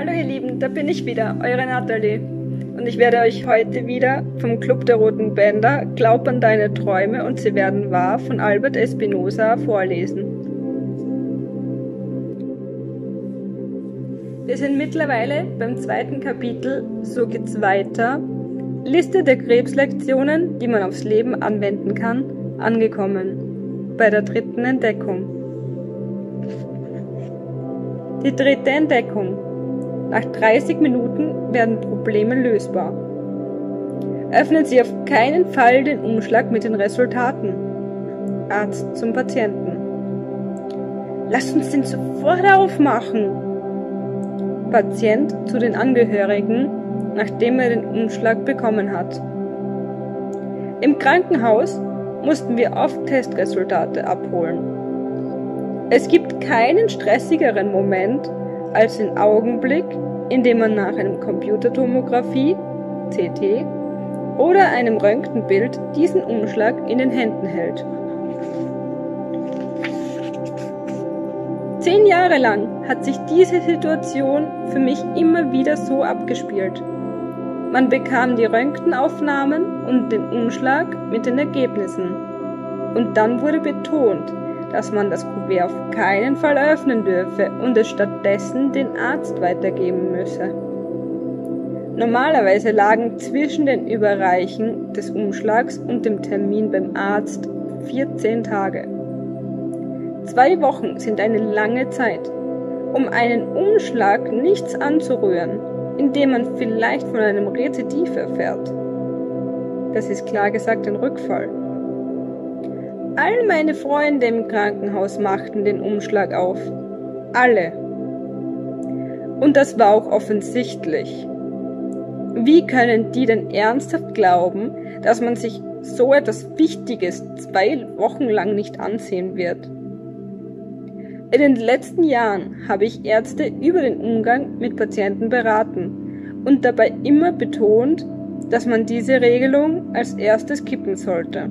Hallo ihr Lieben, da bin ich wieder, eure Nathalie. Und ich werde euch heute wieder vom Club der Roten Bänder Glaub an deine Träume und sie werden wahr von Albert Espinosa vorlesen. Wir sind mittlerweile beim 2. Kapitel, so geht's weiter, Liste der Krebslektionen, die man aufs Leben anwenden kann, angekommen, bei der 3. Entdeckung. Die 3. Entdeckung. Nach 30 Minuten werden Probleme lösbar. Öffnen Sie auf keinen Fall den Umschlag mit den Resultaten. Arzt zum Patienten. Lass uns den sofort aufmachen. Patient zu den Angehörigen, nachdem er den Umschlag bekommen hat. Im Krankenhaus mussten wir oft Testresultate abholen. Es gibt keinen stressigeren Moment als den Augenblick, in dem man nach einem Computertomographie, CT, oder einem Röntgenbild diesen Umschlag in den Händen hält. 10 Jahre lang hat sich diese Situation für mich immer wieder so abgespielt. Man bekam die Röntgenaufnahmen und den Umschlag mit den Ergebnissen. Und dann wurde betont, dass man das Kuvert auf keinen Fall öffnen dürfe und es stattdessen den Arzt weitergeben müsse. Normalerweise lagen zwischen den Überreichen des Umschlags und dem Termin beim Arzt 14 Tage. 2 Wochen sind eine lange Zeit, um einen Umschlag nichts anzurühren, indem man vielleicht von einem Rezidiv erfährt. Das ist klar gesagt ein Rückfall. All meine Freunde im Krankenhaus machten den Umschlag auf. Alle. Und das war auch offensichtlich. Wie können die denn ernsthaft glauben, dass man sich so etwas Wichtiges 2 Wochen lang nicht ansehen wird? In den letzten Jahren habe ich Ärzte über den Umgang mit Patienten beraten und dabei immer betont, dass man diese Regelung als erstes kippen sollte.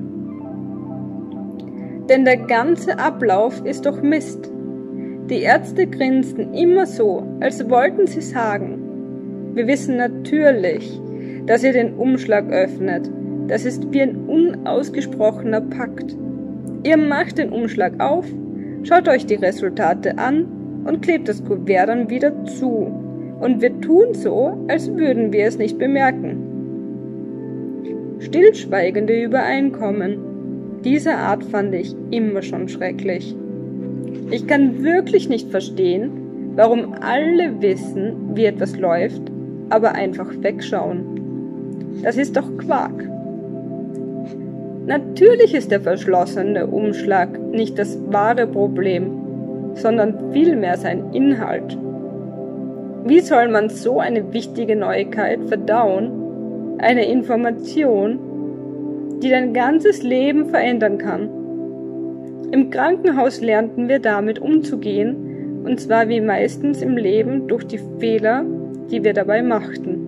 Denn der ganze Ablauf ist doch Mist. Die Ärzte grinsten immer so, als wollten sie sagen, wir wissen natürlich, dass ihr den Umschlag öffnet. Das ist wie ein unausgesprochener Pakt. Ihr macht den Umschlag auf, schaut euch die Resultate an und klebt das Kuvert dann wieder zu. Und wir tun so, als würden wir es nicht bemerken. Stillschweigende Übereinkommen. Diese Art fand ich immer schon schrecklich. Ich kann wirklich nicht verstehen, warum alle wissen, wie etwas läuft, aber einfach wegschauen. Das ist doch Quark. Natürlich ist der verschlossene Umschlag nicht das wahre Problem, sondern vielmehr sein Inhalt. Wie soll man so eine wichtige Neuigkeit verdauen, eine Information, die dein ganzes Leben verändern kann? Im Krankenhaus lernten wir damit umzugehen, und zwar wie meistens im Leben durch die Fehler, die wir dabei machten.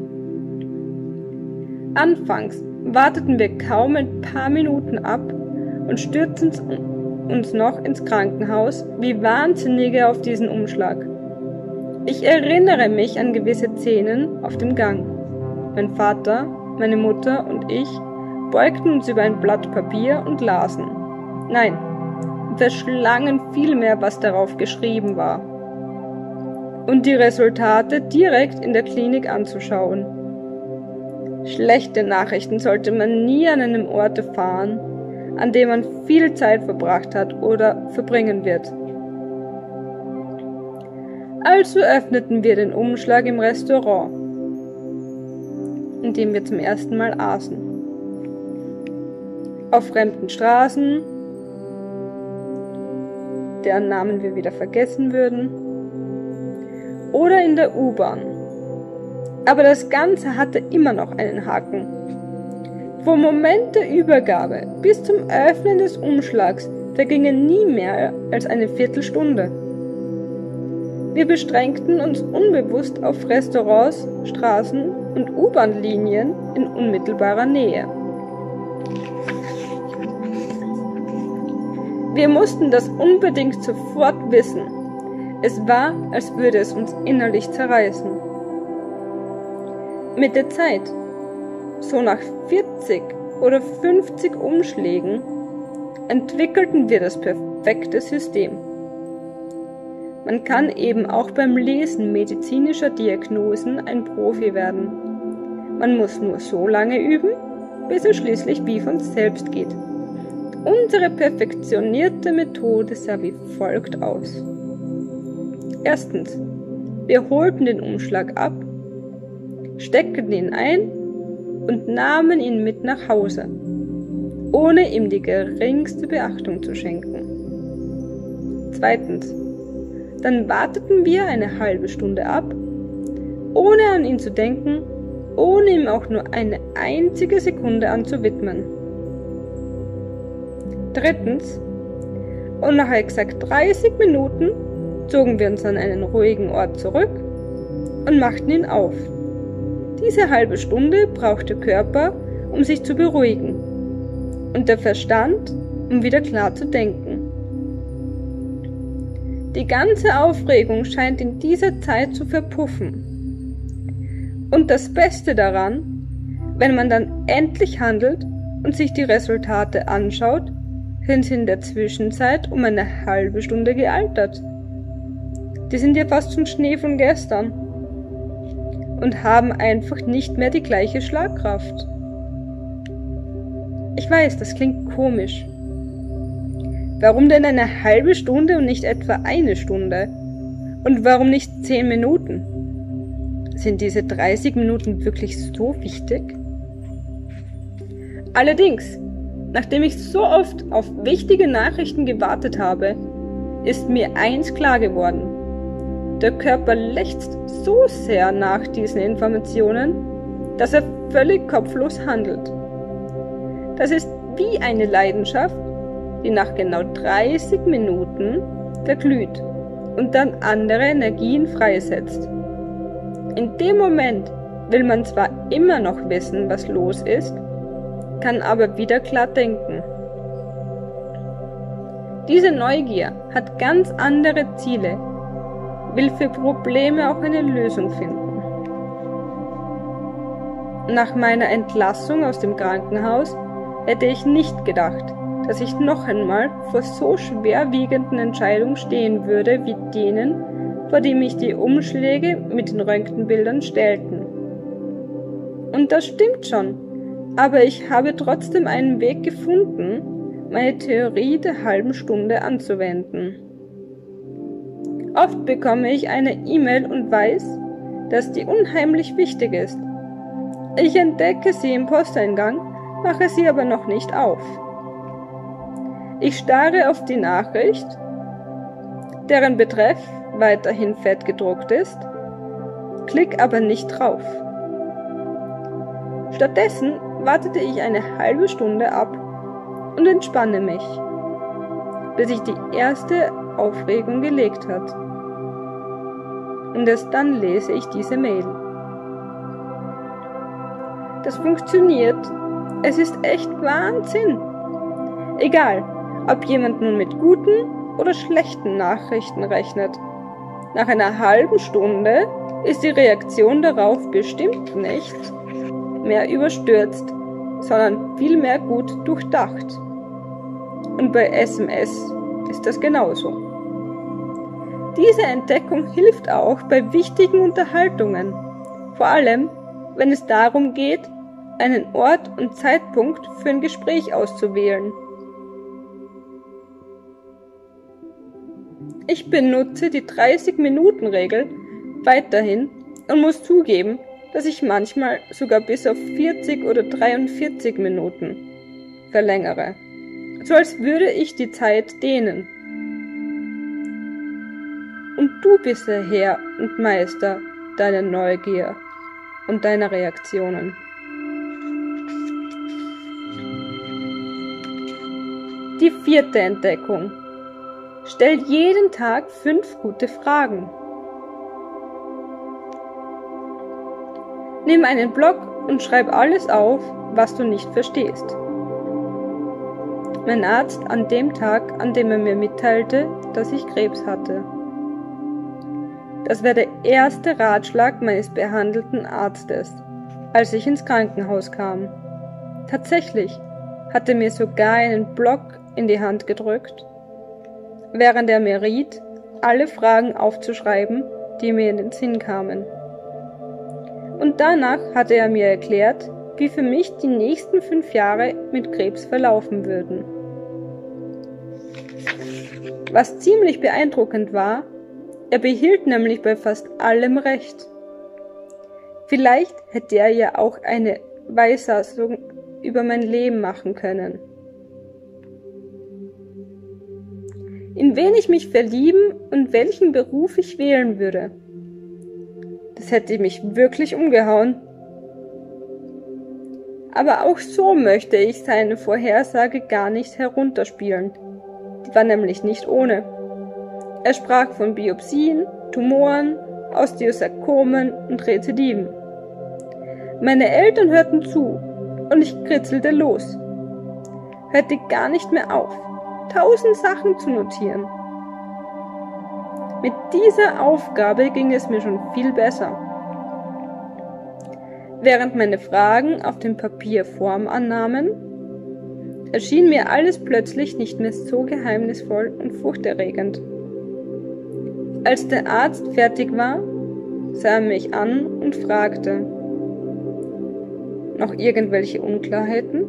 Anfangs warteten wir kaum ein paar Minuten ab und stürzten uns noch ins Krankenhaus wie Wahnsinnige auf diesen Umschlag. Ich erinnere mich an gewisse Szenen auf dem Gang. Mein Vater, meine Mutter und ich beugten uns über ein Blatt Papier und lasen. Nein, verschlangen vielmehr, was darauf geschrieben war. Und die Resultate direkt in der Klinik anzuschauen. Schlechte Nachrichten sollte man nie an einem Ort erfahren, an dem man viel Zeit verbracht hat oder verbringen wird. Also öffneten wir den Umschlag im Restaurant, in dem wir zum ersten Mal aßen. Auf fremden Straßen, deren Namen wir wieder vergessen würden, oder in der U-Bahn. Aber das Ganze hatte immer noch einen Haken. Vom Moment der Übergabe bis zum Öffnen des Umschlags vergingen nie mehr als eine Viertelstunde. Wir beschränkten uns unbewusst auf Restaurants, Straßen und U-Bahn-Linien in unmittelbarer Nähe. Wir mussten das unbedingt sofort wissen. Es war, als würde es uns innerlich zerreißen. Mit der Zeit, so nach 40 oder 50 Umschlägen, entwickelten wir das perfekte System. Man kann eben auch beim Lesen medizinischer Diagnosen ein Profi werden. Man muss nur so lange üben, bis es schließlich wie von selbst geht. Unsere perfektionierte Methode sah wie folgt aus. Erstens, wir holten den Umschlag ab, steckten ihn ein und nahmen ihn mit nach Hause, ohne ihm die geringste Beachtung zu schenken. Zweitens, dann warteten wir eine halbe Stunde ab, ohne an ihn zu denken, ohne ihm auch nur eine einzige Sekunde anzuwidmen. Drittens, und nach exakt 30 Minuten zogen wir uns an einen ruhigen Ort zurück und machten ihn auf. Diese halbe Stunde braucht der Körper, um sich zu beruhigen, und der Verstand, um wieder klar zu denken. Die ganze Aufregung scheint in dieser Zeit zu verpuffen. Und das Beste daran, wenn man dann endlich handelt und sich die Resultate anschaut, sind sie in der Zwischenzeit um eine halbe Stunde gealtert. Die sind ja fast schon Schnee von gestern und haben einfach nicht mehr die gleiche Schlagkraft. Ich weiß, das klingt komisch. Warum denn eine halbe Stunde und nicht etwa eine Stunde? Und warum nicht 10 Minuten? Sind diese 30 Minuten wirklich so wichtig? Allerdings, nachdem ich so oft auf wichtige Nachrichten gewartet habe, ist mir eins klar geworden. Der Körper lechzt so sehr nach diesen Informationen, dass er völlig kopflos handelt. Das ist wie eine Leidenschaft, die nach genau 30 Minuten verglüht und dann andere Energien freisetzt. In dem Moment will man zwar immer noch wissen, was los ist, kann aber wieder klar denken. Diese Neugier hat ganz andere Ziele, will für Probleme auch eine Lösung finden. Nach meiner Entlassung aus dem Krankenhaus hätte ich nicht gedacht, dass ich noch einmal vor so schwerwiegenden Entscheidungen stehen würde wie denen, vor die mich die Umschläge mit den Röntgenbildern stellten. Und das stimmt schon, aber ich habe trotzdem einen Weg gefunden, meine Theorie der halben Stunde anzuwenden. Oft bekomme ich eine E-Mail und weiß, dass die unheimlich wichtig ist. Ich entdecke sie im Posteingang, mache sie aber noch nicht auf. Ich starre auf die Nachricht, deren Betreff weiterhin fett gedruckt ist, klick aber nicht drauf. Stattdessen wartete ich eine halbe Stunde ab und entspanne mich, bis sich die erste Aufregung gelegt hat. Und erst dann lese ich diese Mail. Das funktioniert. Es ist echt Wahnsinn. Egal, ob jemand nun mit guten oder schlechten Nachrichten rechnet. Nach einer halben Stunde ist die Reaktion darauf bestimmt nicht mehr überstürzt, sondern vielmehr gut durchdacht. Und bei SMS ist das genauso. Diese Entdeckung hilft auch bei wichtigen Unterhaltungen, vor allem wenn es darum geht, einen Ort und Zeitpunkt für ein Gespräch auszuwählen. Ich benutze die 30-Minuten-Regel weiterhin und muss zugeben, dass ich manchmal sogar bis auf 40 oder 43 Minuten verlängere, so als würde ich die Zeit dehnen. Und du bist der Herr und Meister deiner Neugier und deiner Reaktionen. Die 4. Entdeckung. Stell jeden Tag 5 gute Fragen. Nimm einen Block und schreib alles auf, was du nicht verstehst. Mein Arzt an dem Tag, an dem er mir mitteilte, dass ich Krebs hatte. Das war der erste Ratschlag meines behandelnden Arztes, als ich ins Krankenhaus kam. Tatsächlich hat er mir sogar einen Block in die Hand gedrückt, während er mir riet, alle Fragen aufzuschreiben, die mir in den Sinn kamen. Und danach hatte er mir erklärt, wie für mich die nächsten 5 Jahre mit Krebs verlaufen würden. Was ziemlich beeindruckend war, er behielt nämlich bei fast allem Recht. Vielleicht hätte er ja auch eine Weissagung über mein Leben machen können. In wen ich mich verlieben und welchen Beruf ich wählen würde. Das hätte mich wirklich umgehauen. Aber auch so möchte ich seine Vorhersage gar nicht herunterspielen. Die war nämlich nicht ohne. Er sprach von Biopsien, Tumoren, Osteosarkomen und Rezidiven. Meine Eltern hörten zu und ich kritzelte los. Hörte gar nicht mehr auf, 1000 Sachen zu notieren. Mit dieser Aufgabe ging es mir schon viel besser. Während meine Fragen auf dem Papier Form annahmen, erschien mir alles plötzlich nicht mehr so geheimnisvoll und furchterregend. Als der Arzt fertig war, sah er mich an und fragte: Noch irgendwelche Unklarheiten?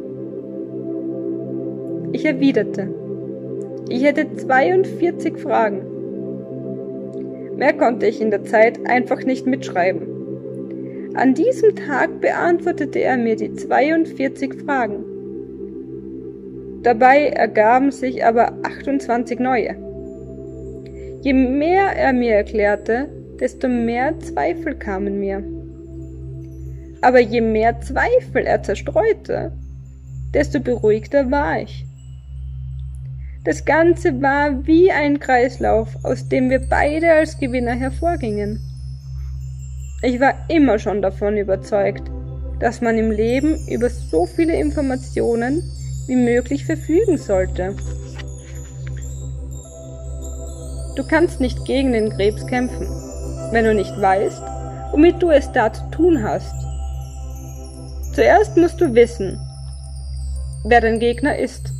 Ich erwiderte: Ich hätte 42 Fragen. Mehr konnte ich in der Zeit einfach nicht mitschreiben. An diesem Tag beantwortete er mir die 42 Fragen. Dabei ergaben sich aber 28 neue. Je mehr er mir erklärte, desto mehr Zweifel kamen mir. Aber je mehr Zweifel er zerstreute, desto beruhigter war ich. Das Ganze war wie ein Kreislauf, aus dem wir beide als Gewinner hervorgingen. Ich war immer schon davon überzeugt, dass man im Leben über so viele Informationen wie möglich verfügen sollte. Du kannst nicht gegen den Krebs kämpfen, wenn du nicht weißt, womit du es da zu tun hast. Zuerst musst du wissen, wer dein Gegner ist.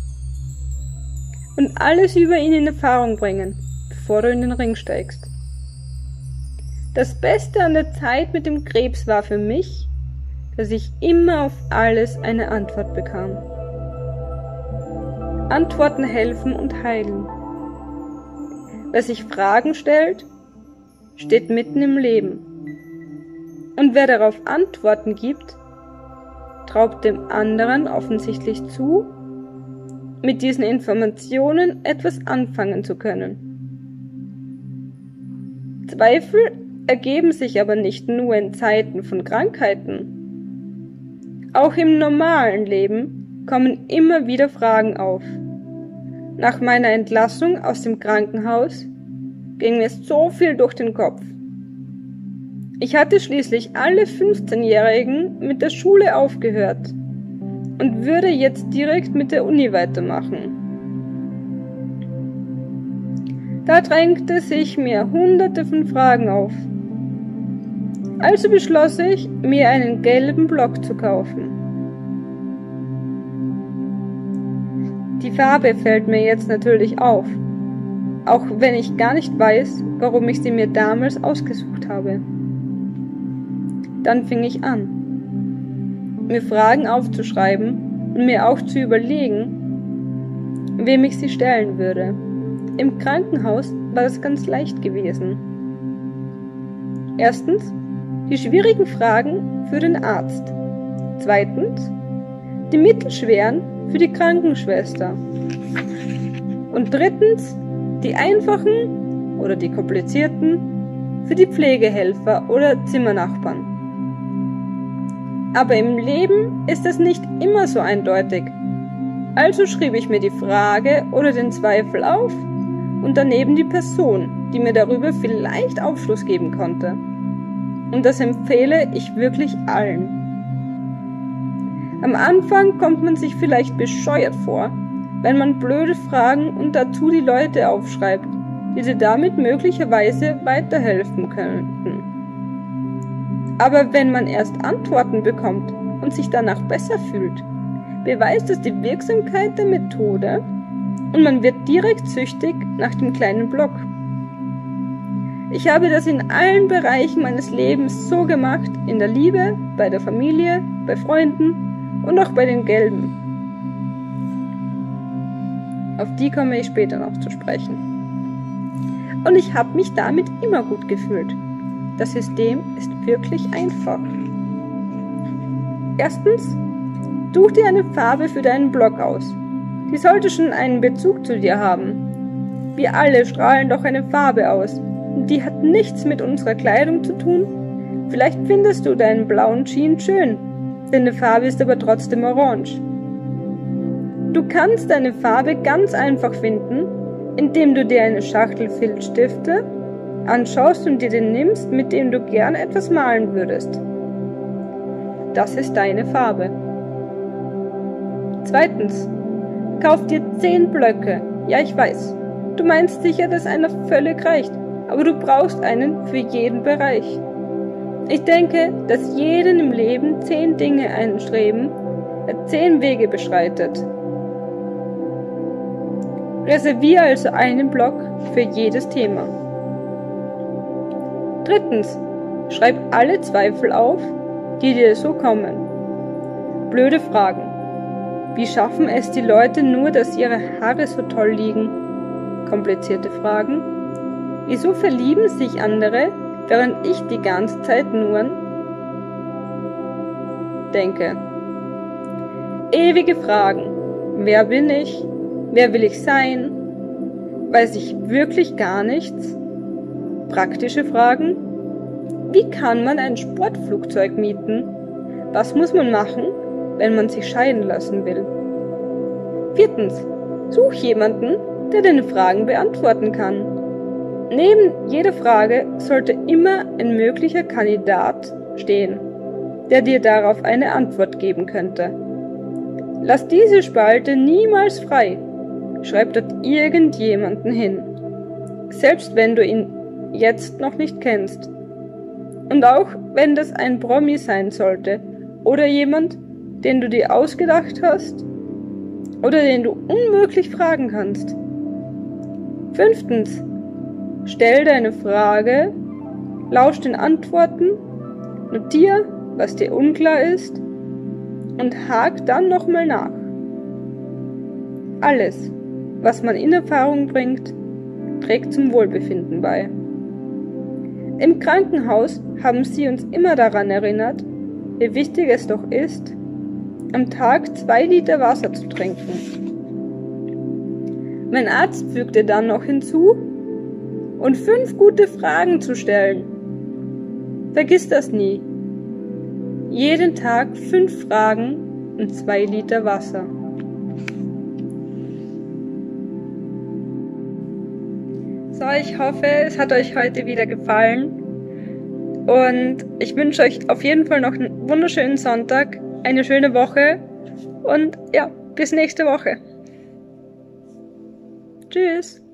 Und alles über ihn in Erfahrung bringen, bevor du in den Ring steigst. Das Beste an der Zeit mit dem Krebs war für mich, dass ich immer auf alles eine Antwort bekam. Antworten helfen und heilen. Wer sich Fragen stellt, steht mitten im Leben. Und wer darauf Antworten gibt, traut dem anderen offensichtlich zu, mit diesen Informationen etwas anfangen zu können. Zweifel ergeben sich aber nicht nur in Zeiten von Krankheiten. Auch im normalen Leben kommen immer wieder Fragen auf. Nach meiner Entlassung aus dem Krankenhaus ging mir so viel durch den Kopf. Ich hatte schließlich alle 15-Jährigen mit der Schule aufgehört und würde jetzt direkt mit der Uni weitermachen. Da drängte sich mir hunderte von Fragen auf. Also beschloss ich, mir einen gelben Block zu kaufen. Die Farbe fällt mir jetzt natürlich auf, auch wenn ich gar nicht weiß, warum ich sie mir damals ausgesucht habe. Dann fing ich an, mir Fragen aufzuschreiben und mir auch zu überlegen, wem ich sie stellen würde. Im Krankenhaus war das ganz leicht gewesen. Erstens, die schwierigen Fragen für den Arzt. Zweitens, die mittelschweren für die Krankenschwester. Und drittens, die einfachen oder die komplizierten für die Pflegehelfer oder Zimmernachbarn. Aber im Leben ist das nicht immer so eindeutig. Also schrieb ich mir die Frage oder den Zweifel auf und daneben die Person, die mir darüber vielleicht Aufschluss geben konnte. Und das empfehle ich wirklich allen. Am Anfang kommt man sich vielleicht bescheuert vor, wenn man blöde Fragen und dazu die Leute aufschreibt, die dir damit möglicherweise weiterhelfen könnten. Aber wenn man erst Antworten bekommt und sich danach besser fühlt, beweist es die Wirksamkeit der Methode und man wird direkt süchtig nach dem kleinen Block. Ich habe das in allen Bereichen meines Lebens so gemacht, in der Liebe, bei der Familie, bei Freunden und auch bei den Gelben. Auf die komme ich später noch zu sprechen. Und ich habe mich damit immer gut gefühlt. Das System ist wirklich einfach. Erstens, such dir eine Farbe für deinen Block aus. Die sollte schon einen Bezug zu dir haben. Wir alle strahlen doch eine Farbe aus. Und die hat nichts mit unserer Kleidung zu tun. Vielleicht findest du deinen blauen Jeans schön, deine Farbe ist aber trotzdem orange. Du kannst deine Farbe ganz einfach finden, indem du dir eine Schachtel Filzstifte anschaust und dir den nimmst, mit dem du gern etwas malen würdest. Das ist deine Farbe. Zweitens, kauf dir 10 Blöcke. Ja, ich weiß, du meinst sicher, dass einer völlig reicht, aber du brauchst einen für jeden Bereich. Ich denke, dass jeden im Leben 10 Dinge einstreben, 10 Wege beschreitet. Reserviere also einen Block für jedes Thema. Drittens, schreib alle Zweifel auf, die dir so kommen. Blöde Fragen. Wie schaffen es die Leute nur, dass ihre Haare so toll liegen? Komplizierte Fragen. Wieso verlieben sich andere, während ich die ganze Zeit nur denke? Ewige Fragen. Wer bin ich? Wer will ich sein? Weiß ich wirklich gar nichts? Praktische Fragen. Wie kann man ein Sportflugzeug mieten? Was muss man machen, wenn man sich scheiden lassen will? Viertens. Such jemanden, der deine Fragen beantworten kann. Neben jeder Frage sollte immer ein möglicher Kandidat stehen, der dir darauf eine Antwort geben könnte. Lass diese Spalte niemals frei. Schreib dort irgendjemanden hin, selbst wenn du ihn jetzt noch nicht kennst. Und auch wenn das ein Promi sein sollte oder jemand, den du dir ausgedacht hast oder den du unmöglich fragen kannst. Fünftens, stell deine Frage, lausch den Antworten, notier, was dir unklar ist und hak dann nochmal nach. Alles, was man in Erfahrung bringt, trägt zum Wohlbefinden bei. Im Krankenhaus haben sie uns immer daran erinnert, wie wichtig es doch ist, am Tag 2 Liter Wasser zu trinken. Mein Arzt fügte dann noch hinzu, und 5 gute Fragen zu stellen. Vergiss das nie. Jeden Tag 5 Fragen und 2 Liter Wasser. So, ich hoffe, es hat euch heute wieder gefallen. Und ich wünsche euch auf jeden Fall noch einen wunderschönen Sonntag, eine schöne Woche und ja, bis nächste Woche. Tschüss.